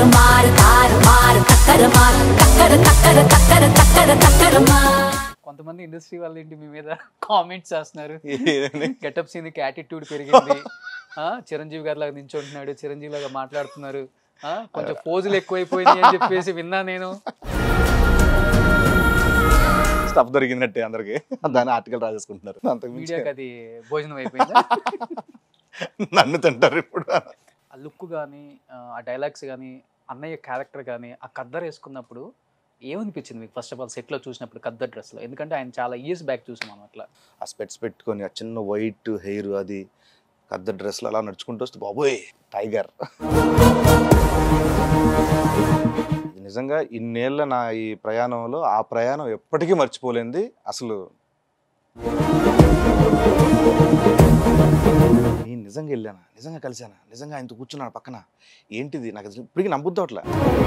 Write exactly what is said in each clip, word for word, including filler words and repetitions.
కొంతమంది ఇండస్ట్రీ వాళ్ళ ఏంటి మీ మీద కామెంట్స్ చేస్తున్నారు, గెటప్ సీన్ కి యాటిట్యూడ్ పెరిగింది, చిరంజీవి గారి లాగా నించుంటున్నాడు, చిరంజీవి లాగా మాట్లాడుతున్నారు, కొంచెం పోజులు ఎక్కువైపోయింది అని చెప్పేసి విన్నా నేను. స్టఫ్ దొరికినట్టే అందరికి, దాని ఆర్టికల్ రాసేసుకుంటున్నారు. మీడియాకి అది భోజనం అయిపోయింది. నన్ను తింటారు ఇప్పుడు. ఆ లుక్ కానీ ఆ డైలాగ్స్ కానీ అన్నయ్య క్యారెక్టర్ కానీ ఆ కద్దర్ వేసుకున్నప్పుడు ఏమనిపించింది మీకు ఫస్ట్ ఆఫ్ ఆల్ సెట్లో చూసినప్పుడు కద్దర్ డ్రెస్లో? ఎందుకంటే ఆయన చాలా ఇయర్స్ బ్యాక్ చూసాం అట్లా ఆ స్పెట్స్ పెట్టుకొని ఆ చిన్న వైట్ హెయిర్ అది కద్దర్ డ్రెస్లో అలా నడుచుకుంటూ వస్తే బాబోయ్ టైగర్. నిజంగా ఇన్నేళ్ళ నా ఈ ప్రయాణంలో ఆ ప్రయాణం ఎప్పటికీ మర్చిపోలేంది. అసలు నేను నిజంగా వెళ్ళానా, నిజంగా కలిసానా, నిజంగా ఆయనతో కూర్చున్నాను పక్కన, ఏంటిది నాకు ఇప్పటికీ నమ్ముద్దాం అట్లా.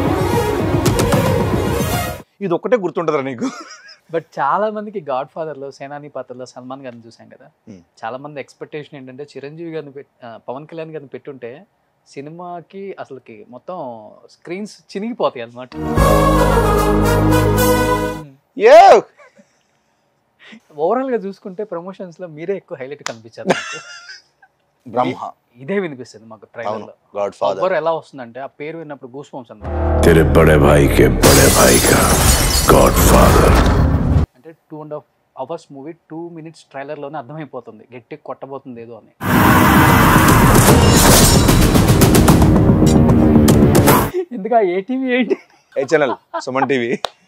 ఇది ఒక్కటే గుర్తుంటుందా నీకు? బట్ చాలా మందికి గాడ్ ఫాదర్ లో సేనాని పాత్రలో సల్మాన్ గారిని చూసాం కదా, చాలా మంది ఎక్స్పెక్టేషన్ ఏంటంటే చిరంజీవి గారిని పవన్ కళ్యాణ్ గారిని పెట్టుంటే సినిమాకి అసలుకి మొత్తం స్క్రీన్స్ చినిగిపోతాయి అన్నమాట. ఓవరాల్ గా చూసుకుంటే ప్రమోషన్స్ లో మీరే ఎక్కువ హైలైట్ కనిపించారు. బ్రహ్మ ఇదే వినిపిస్తుంది మాకు ట్రైలర్ లో. గాడ్ ఫాదర్ ఎలా వస్తుందంటే ఆ పేరు విన్నప్పుడు గూస్ బంప్స్ అన్నమాట. అంటే two and half hours movie two minutes trailer లోనే అర్థమైపోతుంది గట్టి కొట్టబోతుంది ఏదో అని. ఎందుకు ఏ టీవీ ఏంటి ఏ ఛానల్ సుమన్ టీవీ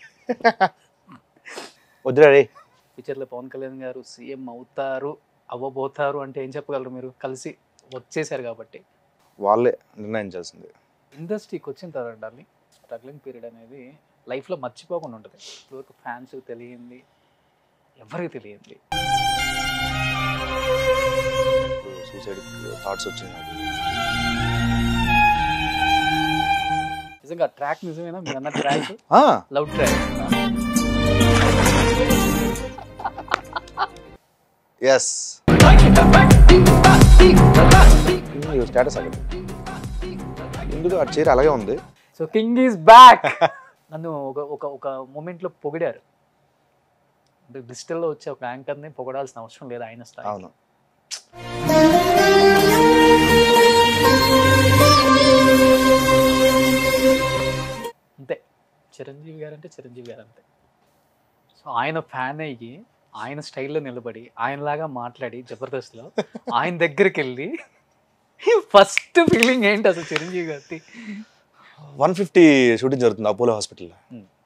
వద్దురా రే. ఫ్యూచర్లో పవన్ కళ్యాణ్ గారు సీఎం అవుతారు అవ్వబోతారు అంటే ఏం చెప్పగలరు మీరు? కలిసి వచ్చేసారు కాబట్టి వాళ్ళే నిర్ణయించాల్సింది. ఇండస్ట్రీకి వచ్చిన తర్వాత డార్లింగ్ స్ట్రగ్లింగ్ పీరియడ్ అనేది లైఫ్లో మర్చిపోకుండా ఉంటుంది. ఇప్పటివరకు ఫ్యాన్స్ తెలియంది, ఎవరికి తెలియంది. సూసైడ్ థాట్స్ వచ్చినాయి. నిజంగా ట్రాక్ నిజమేనా మీరు అన్న track? Love track. Yes status అక్కడ ఎందుకు ఆ చీర అలాగే ఉంది. So king is back. నన్ను ఒక ఒక ఒక మూమెంట్లో పొగిడారు. అంటే డిజిటల్లో వచ్చే ఒక యాంకర్ని పొగడాల్సిన అవసరం లేదు ఆయన స్థాయి. అవును. అంతే, చిరంజీవి గారు అంటే చిరంజీవి గారు అంతే. సో ఆయన ఫ్యాన్ అయ్యి ఆయన స్టైల్లో నిలబడి ఆయనలాగా మాట్లాడి జబర్దస్త్లో ఆయన దగ్గరికి వెళ్ళి ఫస్ట్ ఫీలింగ్ ఏంటి అసలు చిరంజీవి గారి? వన్ ఫిఫ్టీ షూటింగ్ జరుగుతుంది అపోలో హాస్పిటల్లో.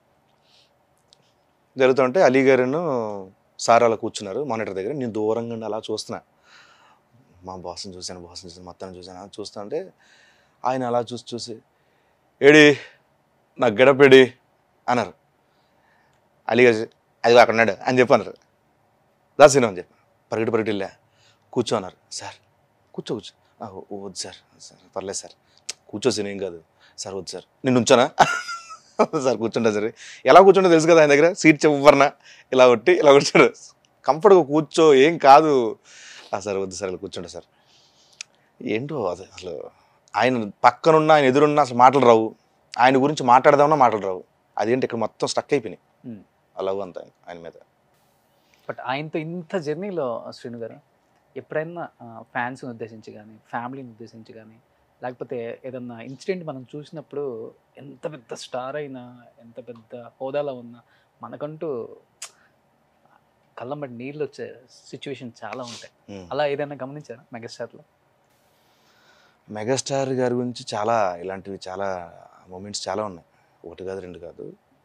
జరుగుతుంటే అలీ గారును సార్ అలా కూర్చున్నారు మానిటర్ దగ్గర. నేను దూరంగా అలా చూస్తున్నా, మా బాస్ని చూశాను బాస్ని చూసాను మొత్తాన్ని చూసాను. చూస్తా అంటే ఆయన అలా చూసి చూసి ఏడి నాకు గెటప్ ఏడి అన్నారు. అలీ గారు అది అక్కడ ఉన్నాడు అని చెప్పి అన్నారు. దాసినా అని చెప్పి పరిగెట్టి పరిగెట్టి వెళ్ళా కూర్చో అన్నారు. సార్ కూర్చో కూర్చో వద్దు సార్, సార్ పర్లేదు సార్ కూర్చో సీన్ ఏం కాదు సార్, వద్దు సార్ నేను ఉంచానా సార్ కూర్చుంటా సార్. ఎలా కూర్చుంటో తెలుసు కదా ఆయన దగ్గర, సీట్ చెప్పన్నా ఇలా కొట్టి ఇలా కూర్చోడు, కంఫర్ట్గా కూర్చో ఏం కాదు సార్, వద్దు సార్ ఇలా కూర్చుంటా సార్. ఏంటో అది అసలు ఆయన పక్కనున్న ఆయన ఎదురున్న అసలు మాటలు రావు, ఆయన గురించి మాట్లాడదామన్నా మాటలు రావు. అదేంటి ఇక్కడ మొత్తం స్టక్ అయిపోయినాయి ఆ లవ్ అంతా ఆయన మీద. బట్ ఆయనతో ఇంత జర్నీలో శ్రీను గారు ఎప్పుడైనా ఫ్యాన్స్ని ఉద్దేశించి కానీ ఫ్యామిలీని ఉద్దేశించి కానీ లేకపోతే ఏదన్నా ఇన్సిడెంట్ మనం చూసినప్పుడు ఎంత పెద్ద స్టార్ అయినా ఎంత పెద్ద హోదాలో ఉన్నా మనకంటూ కళ్ళంబడి నీళ్ళు వచ్చే సిచ్యువేషన్ చాలా ఉంటాయి. అలా ఏదైనా గమనించారా మెగాస్టార్లో? మెగాస్టార్ గారి గురించి చాలా ఇలాంటివి చాలా మూమెంట్స్ చాలా ఉన్నాయి, ఒకటి కాదు రెండు కాదు.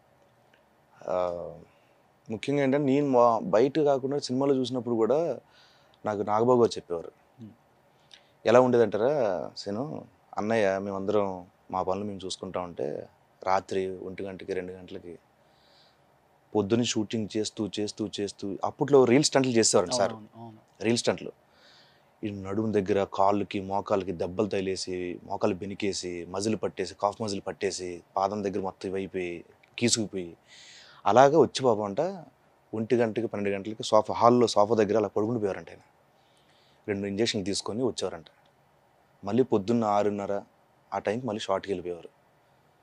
ముఖ్యంగా ఏంటంటే నేను బయట కాకుండా సినిమాలో చూసినప్పుడు కూడా నాకు నాగబాబు గారు చెప్పేవారు. ఎలా ఉండేదంటారా సీను, అన్నయ్య మేమందరం మా పనులు మేము చూసుకుంటా ఉంటే రాత్రి ఒంటి గంటకి రెండు గంటలకి పొద్దున్న షూటింగ్ చేస్తూ చేస్తూ చేస్తూ అప్పట్లో రీల్ స్టంట్లు చేసేవారండి సార్. రీల్ స్టంట్లు ఈ నడుము దగ్గర కాళ్ళకి మోకాళ్ళకి దెబ్బలు తగిలేసి మోకాలు బెనికేసి మజిల్ పట్టేసి కాఫ్ మజిల్ పట్టేసి పాదం దగ్గర మొత్తం ఇవైపోయి కీసుకుపోయి అలాగా వచ్చి బాబు అంట ఒంటి గంటకి పన్నెండు గంటలకి సోఫా హాల్లో సోఫా దగ్గర అలా పడుకుని పోయారంట. ఆయన రెండు ఇంజక్షన్ తీసుకొని వచ్చేవారంట. మళ్ళీ పొద్దున్న ఆరున్నర ఆ టైంకి మళ్ళీ షార్ట్కి వెళ్ళిపోయేవారు.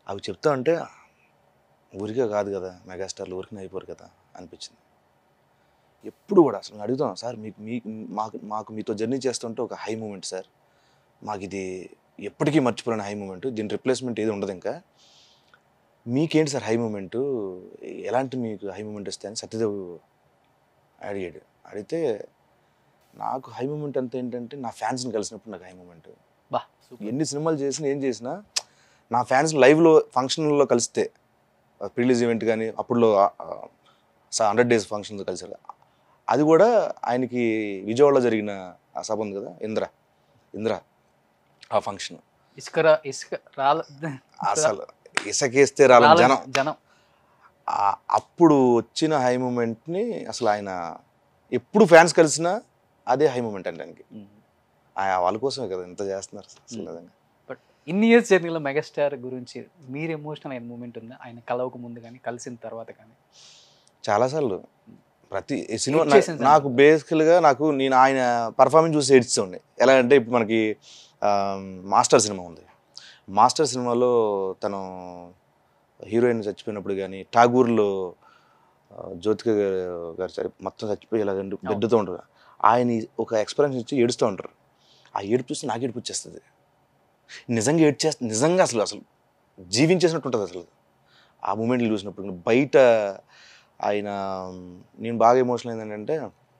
అవి చెప్తా అంటే ఊరికే కాదు కదా, మెగాస్టార్లు ఊరికే అయిపోరు కదా అనిపించింది. ఎప్పుడు కూడా అసలు అడుగుతాం సార్, మీకు మీ మాకు మాకు మీతో జర్నీ చేస్తుంటే ఒక హై మూమెంట్ సార్, మాకు ఇది ఎప్పటికీ మర్చిపోలేని హై మూమెంట్, దీని రిప్లేస్మెంట్ ఏది ఉండదు ఇంకా, మీకేంటి సార్ హై మూమెంటు, ఎలాంటి మీకు హై మూమెంట్ వస్తే అని సత్యదేవ్ అడిగాడు. అడిగితే నాకు హై మూమెంట్ అంతా ఏంటంటే నా ఫ్యాన్స్ని కలిసినప్పుడు నాకు హై మూమెంట్. బా ఎన్ని సినిమాలు చేసినా ఏం చేసినా నా ఫ్యాన్స్ లైవ్లో ఫంక్షన్లో కలిస్తే, ప్రిలీజ్ ఈవెంట్ కానీ అప్పుడులో హండ్రెడ్ డేస్ ఫంక్షన్ కలిసారు, అది కూడా ఆయనకి విజయవాడలో జరిగిన ఆ సభ ఉంది కదా, ఇంద్ర ఇంద్ర ఆ ఫంక్షన్, ఇసుక రా ఇసుక రాల అసలు ఇసకేస్తే రాల జనం జనం అప్పుడు వచ్చిన హై మూమెంట్ని అసలు ఆయన ఎప్పుడు ఫ్యాన్స్ కలిసినా అదే హై మూమెంట్ అండి ఆయనకి. వాళ్ళ కోసమే కదా ఇంత చేస్తున్నారు అసలు నిజంగా. బట్ ఇన్ని ఇయర్స్ జర్నీలో మెగాస్టార్ గురించి మీరు ఎమోషనల్ అయిన మూమెంట్ ఉందా, ఆయన కలవక ముందు కానీ కలిసిన తర్వాత కానీ? చాలాసార్లు ప్రతి సినిమా నాకు బేసికల్గా నాకు నేను ఆయన పర్ఫార్మెన్స్ చూసి ఏడ్చుండే. ఎలా అంటే ఇప్పుడు మనకి మాస్టర్ సినిమా ఉంది, మాస్టర్ సినిమాలో తను హీరోయిన్ చచ్చిపోయినప్పుడు కానీ, ఠాగూర్లో జ్యోతిక గారు సరి మొత్తం చచ్చిపోయి ఇలా బెడ్డుతూ ఉంటారు, ఆయన ఒక ఎక్స్పీరియన్స్ ఇచ్చి ఏడుస్తూ ఉంటారు. ఆ ఏడుపు చూసి నాకు ఏడుపు వచ్చేస్తుంది, నిజంగా ఏడ్చేస్తుంది, నిజంగా అసలు అసలు జీవించేసినట్టు ఉంటుంది అసలు ఆ మూమెంట్లు చూసినప్పుడు. బయట ఆయన నేను బాగా ఎమోషనల్ ఏంటంటే,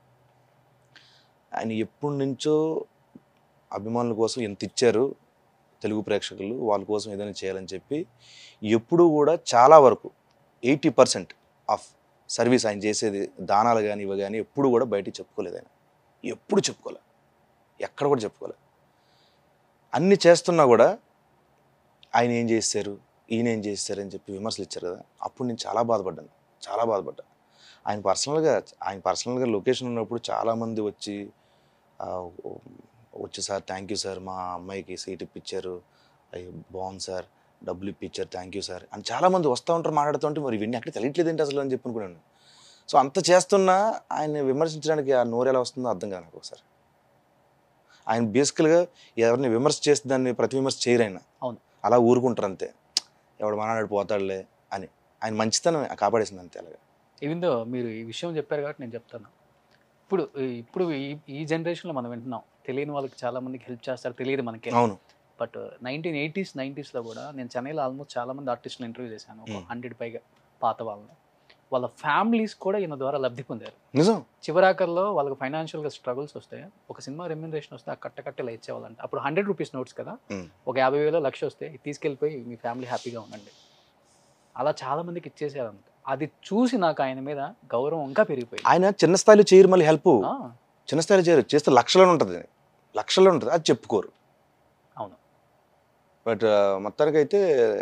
ఆయన ఎప్పటి నుంచో అభిమానుల కోసం ఎంత ఇచ్చారు తెలుగు ప్రేక్షకులు, వాళ్ళ కోసం ఏదైనా చేయాలని చెప్పి ఎప్పుడు కూడా చాలా వరకు ఎయిటీ పర్సెంట్ ఆఫ్ సర్వీస్ ఆయన చేసేది, దానాలు కానీ ఇవి కానీ ఎప్పుడు కూడా బయటికి చెప్పుకోలేదు ఆయన, ఎప్పుడు చెప్పుకోలే, ఎక్కడ కూడా చెప్పుకోలే. అన్నీ చేస్తున్నా కూడా ఆయన ఏం చేస్తారు, ఈయన ఏం చేస్తారు అని చెప్పి విమర్శలు ఇచ్చారు కదా, అప్పుడు నేను చాలా బాధపడ్డాను, చాలా బాధపడ్డా. ఆయన పర్సనల్గా ఆయన పర్సనల్గా లొకేషన్ ఉన్నప్పుడు చాలామంది వచ్చి వచ్చి సార్ థ్యాంక్ యూ సార్, మా అమ్మాయికి సీట్ ఇప్పించారు, అయ్యి బాగుంది సార్, డబ్బులు ఇప్పించారు, థ్యాంక్ యూ సార్ అని చాలామంది వస్తూ ఉంటారు, మాట్లాడుతూ ఉంటే మరి ఇవన్నీ అక్కడ తెలియట్లేదు ఏంటి అసలు అని చెప్పి అనుకున్నాను. సో అంత చేస్తున్నా ఆయన విమర్శించడానికి ఆ నోరు ఎలా వస్తుందో అర్థం కాదు నాకు ఒకసారి. ఆయన బేసికల్గా ఎవరిని విమర్శ చేస్తే దాన్ని ప్రతి విమర్శ చేయరు ఆయన, అవును, అలా ఊరుకుంటారు అంతే, ఎవడు మానాడు పోతాడులే అని. ఆయన మంచితనం కాపాడేసింది అంతే. అలాగా ఈవెందో మీరు ఈ విషయం చెప్పారు కాబట్టి నేను చెప్తాను. ఇప్పుడు ఇప్పుడు ఈ ఈ జనరేషన్లో మనం వింటున్నాం, తెలియని వాళ్ళకి చాలా మందికి హెల్ప్ చేస్తారు, తెలియదు మనకి. అవును. బట్ నైన్టీన్ ఎయిటీస్ నైంటీస్లో కూడా నేను చెన్నైలో ఆల్మోస్ట్ చాలా మంది ఆర్టిస్టులు ఇంటర్వ్యూ చేశాను, ఒక హండ్రెడ్ పైగా పాత వాళ్ళని. వాళ్ళ ఫ్యామిలీస్ కూడా ఈయన ద్వారా లబ్ధి పొందారు. నిజం. చివరాకల్లో వాళ్ళకి ఫైనాన్షియల్గా స్ట్రగుల్స్ వస్తే ఒక సినిమా రెమ్యూనరేషన్ వస్తే ఆ కట్ట కట్టెలా ఇచ్చేవాళ్ళంట. అప్పుడు హండ్రెడ్ రూపీస్ నోట్స్ కదా, ఒక యాభై వేలో లక్ష వస్తే తీసుకెళ్ళిపోయి మీ ఫ్యామిలీ హ్యాపీగా ఉండండి, అలా చాలా మందికి ఇచ్చేసారంట. అది చూసి నాకు ఆయన మీద గౌరవం ఇంకా పెరిగిపోయింది. ఆయన చిన్న స్థాయిలో చేయరు, మళ్ళీ హెల్ప్ చిన్న స్థాయిలో చేయరు, చేస్తే లక్షల్లో ఉంటుంది, లక్షల్లో ఉంటుంది, అది చెప్పుకోరు. అవును. బట్ మొత్తానికి అయితే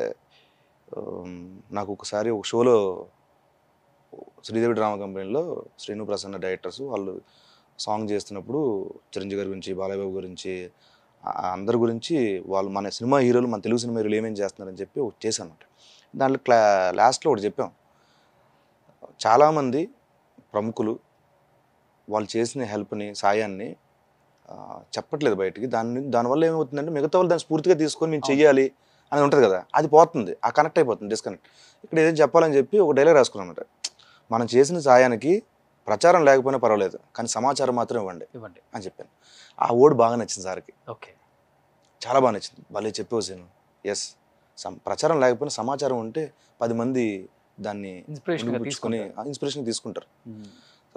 నాకు ఒకసారి ఒక షోలో శ్రీదేవి డ్రామా కంపెనీలో శ్రీను ప్రసన్న డైరెక్టర్స్ వాళ్ళు సాంగ్ చేస్తున్నప్పుడు చిరంజీవి గారి గురించి, బాలయ్య బాబు గురించి, అందరి గురించి వాళ్ళు మన సినిమా హీరోలు, మన తెలుగు సినిమా హీరోలు ఏమేమి చేస్తున్నారని చెప్పి ఒకటి చేశాను అనమాట. దాంట్లో క్లా లాస్ట్లో ఒకటి చెప్పాం, చాలామంది ప్రముఖులు వాళ్ళు చేసిన హెల్ప్ని, సాయాన్ని చెప్పట్లేదు బయటికి. దాని దానివల్ల ఏమవుతుందంటే మిగతా వాళ్ళు దాన్ని స్ఫూర్తిగా తీసుకొని మేము చెయ్యాలి అని ఉంటుంది కదా, అది పోతుంది, ఆ కనెక్ట్ అయిపోతుంది, డిస్కనెక్ట్. ఇక్కడ ఏదైనా చెప్పాలని చెప్పి ఒక డైలాగ్ రాసుకున్నాం అనమాట, మనం చేసిన సాయానికి ప్రచారం లేకపోయినా పర్వాలేదు కానీ సమాచారం మాత్రం ఇవ్వండి ఇవ్వండి అని చెప్పాను. ఆ ఓడి బాగా నచ్చింది సార్కి. ఓకే, చాలా బాగా నచ్చింది, భలే చెప్పేసాను. ఎస్, ప్రచారం లేకపోయినా సమాచారం ఉంటే పది మంది దాన్ని తీసుకొని ఇన్స్పిరేషన్ తీసుకుంటారు. సో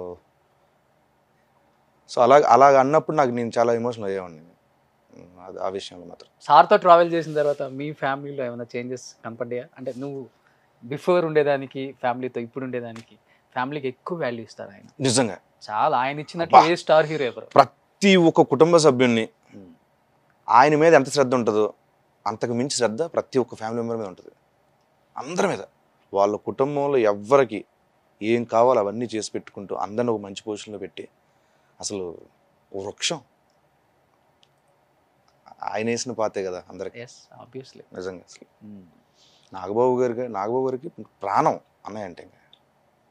సో అలా అలాగ అన్నప్పుడు నాకు నేను చాలా ఎమోషనల్ అయ్యేవాడిని అది ఆ విషయంలో మాత్రం. సార్తో ట్రావెల్ చేసిన తర్వాత మీ ఫ్యామిలీలో ఏమైనా చేంజెస్ కనపడ్డాయా? అంటే నువ్వు బిఫోర్ ఉండేదానికి ఫ్యామిలీతో ఇప్పుడు ఉండేదానికి ఫ్యామిలీకి ఎక్కువ వాల్యూ ఇస్తారు ఆయన. నిజంగా చాలా, ఆయన ఇచ్చినట్లు ఏ స్టార్ హీరో ఎవరు. ప్రతి ఒక్క కుటుంబ సభ్యున్ని ఆయన మీద ఎంత శ్రద్ధ ఉంటుందో అంతకు మించి శ్రద్ధ ప్రతి ఒక్క ఫ్యామిలీ మెంబర్ మీద ఉంటుంది, అందరి మీద. వాళ్ళ కుటుంబంలో ఎవ్వరికి ఏం కావాలో అవన్నీ చేసి పెట్టుకుంటూ అందరిని ఒక మంచి పొజిషన్లో పెట్టి అసలు వృక్షం ఆయన వేసిన పాతే కదా అందరికి. ఆబ్వియస్లీ నిజంగా అసలు నాగబాబు గారికి నాగబాబు గారికి ప్రాణం అన్నయ్య అంటే.